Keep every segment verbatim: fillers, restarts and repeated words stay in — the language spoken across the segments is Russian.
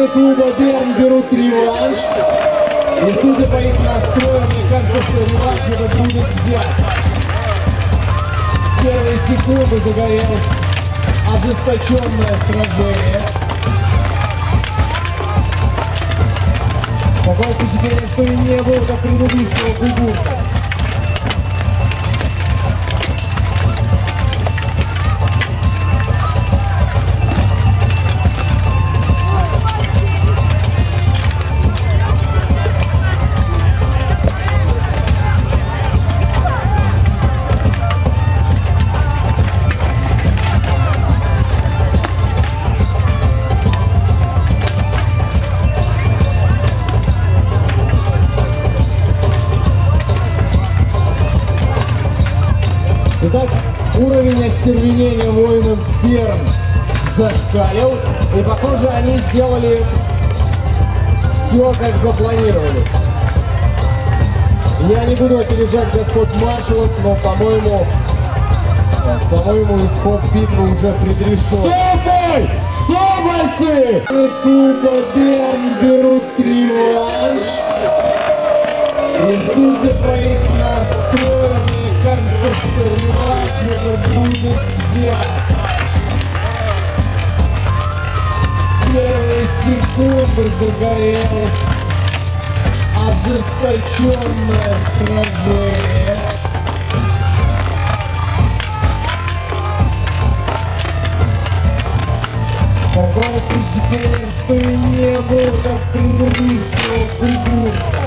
Клуба Берн берут реванш. И судя по их настрою, мне кажется, что реванш это будет взят. В первые секунды загорелось ожесточенное сражение. Такое впечатление, что и не было как предыдущего кубурца. Итак, уровень остервенения воинов Берн зашкалил, и похоже, они сделали все, как запланировали. Я не буду опережать господ маршалов, но, по-моему, по-моему, исход битвы уже предрешен. Стой! Стой, бойцы! Клуба Берн берут реванш, и судя по их настроям, кажется, что реванш это будет взят. Первые секунды загорелось ожесточенное сражение. Такое впечатление, что и не было как предыдущего кубурца.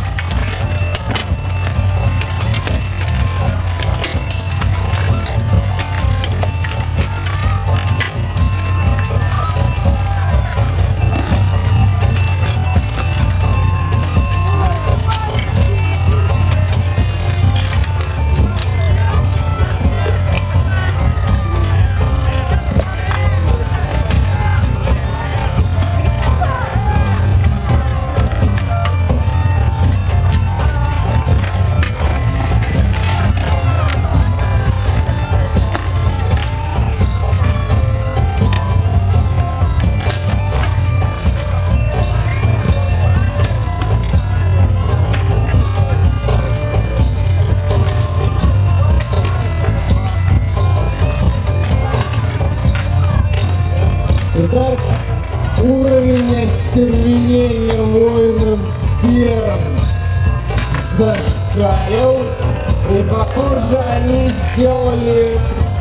Итак, уровень остервенения воинов Берн зашкалил, и похоже, они сделали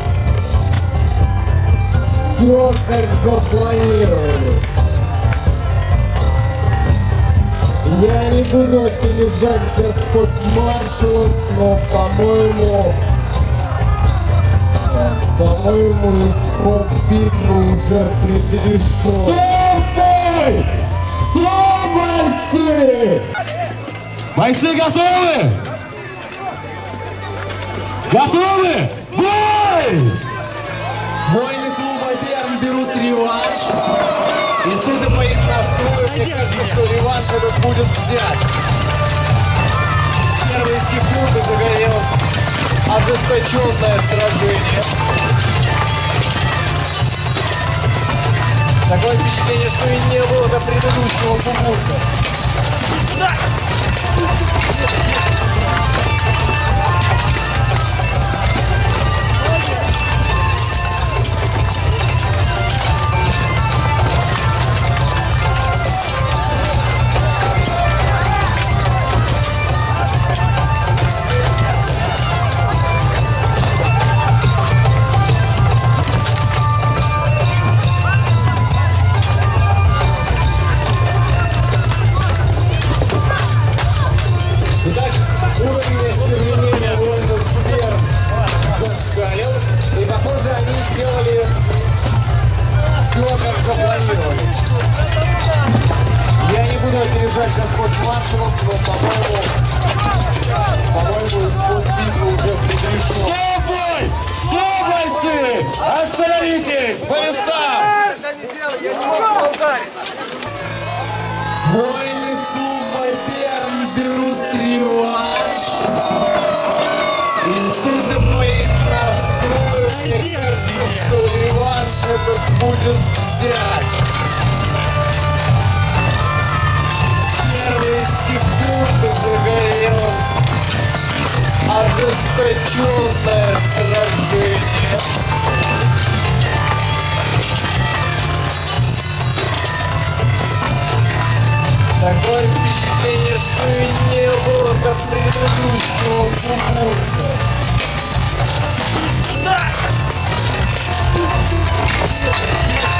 все, как запланировали. Я не буду опережать господ маршалов, но, по-моему, По-моему, исход битвы уже предрешен. Стой! Стой, бойцы! Бойцы готовы? Готовы? Бой! Воины клуба Берн берут реванш. И судя по их настрою, мне кажется, что реванш этот будет взят. В первые секунды загорелось ожесточенное сражение. Такое впечатление, что и не было до предыдущего кубурка. Господ маршалов, но, по-моему, по-моему, исход битвы уже предрешен. Стоп, бой! Стоп, бойцы! Остановитесь! По местам! Это не делай, я не могу ударить. Воины клуба Берн берут реванш. И судя по их настрою, мне кажется, что реванш этот будет взять. ожесточенное сражение. Такое впечатление, что и не было как предыдущего кукурка. Да!